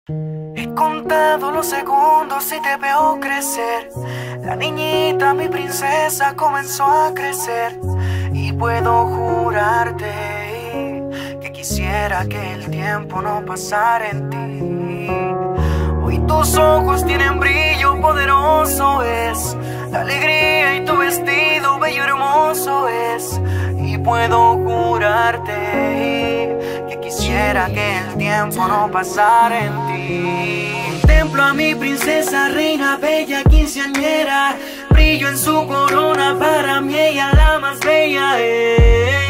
He contado los segundos y te veo crecer. La niñita, mi princesa, comenzó a crecer. Y puedo jurarte que quisiera que el tiempo no pasara en ti. Hoy tus ojos tienen brillo poderoso, es la alegría, y tu vestido bello hermoso es. Y puedo jurarte que quisiera que el tiempo no pasara en ti. Contemplo a mi princesa, reina bella, quinceañera. Brillo en su corona, para mí ella la más bella es.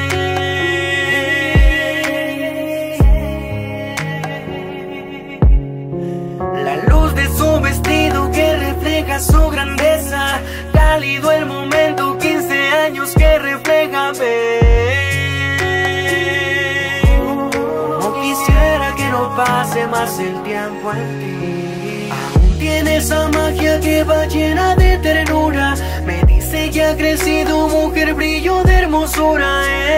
La luz de su vestido que refleja su grandeza. Cálido el momento, 15 años que refleja ver. No quisiera que no pase más el tiempo en ti. Aún tiene esa magia que va llena de ternura. Me dice que ha crecido, mujer, brillo de hermosura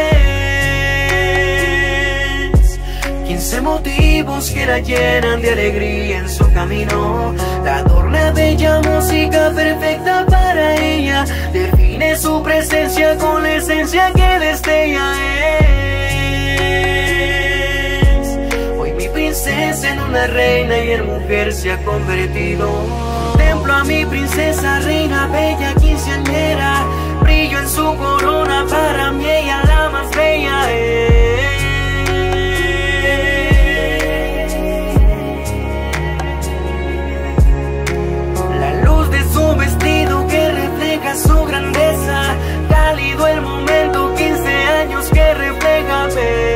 es. 15 motivos que la llenan de alegría en su camino. La adorna bella música perfecta para ella. Define su presencia con la esencia que destella es. Hoy mi princesa en una reina y en mujer se ha convertido. Contemplo a mi princesa, reina bella, quinceañera. Brillo en su corona, para mí ella la más bella es. Su vestido que refleja su grandeza. Cálido el momento, 15 años que refleja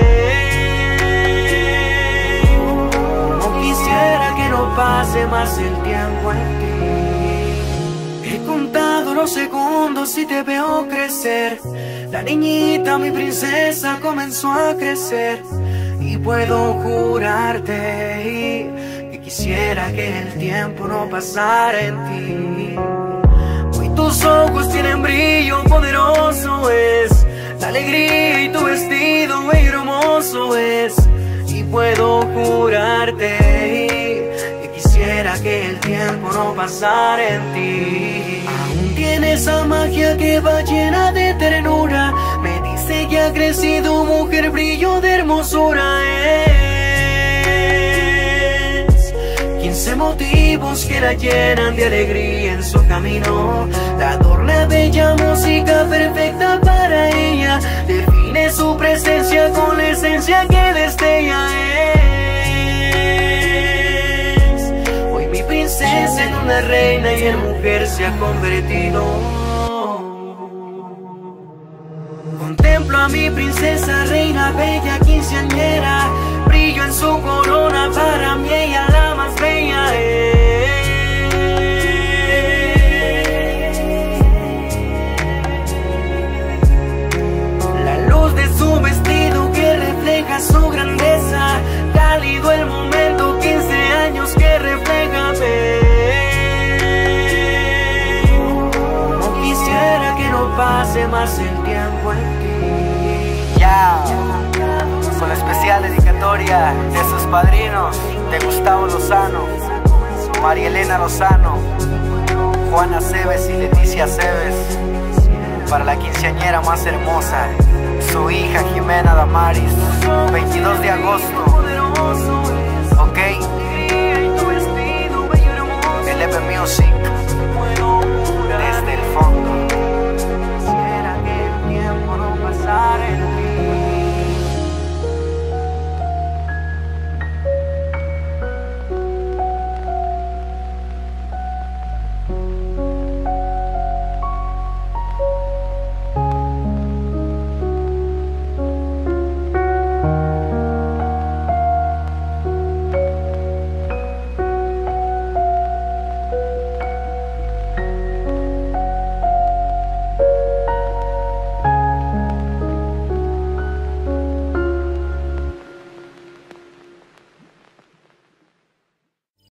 ver. No quisiera que no pase más el tiempo en ti. He contado los segundos y te veo crecer. La niñita, mi princesa, comenzó a crecer. Y puedo jurarte que quisiera que el tiempo no pasara en ti. Hoy tus ojos tienen brillo poderoso es. La alegría y tu vestido bello hermoso es. Y puedo jurarte que quisiera que el tiempo no pasara en ti. Aún tiene esa magia que va llena de ternura. Me dice que ha crecido, mujer, brillo de hermosura es. 15 motivos que la llenan de alegría en su camino. La adorna bella música perfecta para ella. Define su presencia con la esencia que destella es. Hoy mi princesa en una reina y en mujer se ha convertido. Contemplo a mi princesa, reina bella, quinceañera. Brillo en su corona, para mí ella la más bella es. La luz de su vestido que refleja su grandeza. Cálido el momento, 15 años que refleja ver. No quisiera que no pase más el tiempo en ti. Ya, con la especial dedicatoria de sus padrinos, de Gustavo Lozano, María Elena Lozano, Juana Cebes y Leticia Cebes, para la quinceañera más hermosa, su hija Jimena Damaris, 22 de agosto.